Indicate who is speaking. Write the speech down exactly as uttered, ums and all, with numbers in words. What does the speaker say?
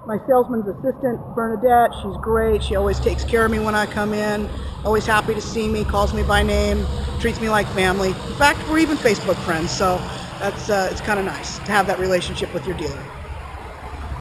Speaker 1: my salesman's assistant, Bernadette. She's great. She always takes care of me when I come in, always happy to see me, calls me by name, treats me like family. In fact, we're even Facebook friends, so that's uh, it's kind of nice to have that relationship with your dealer.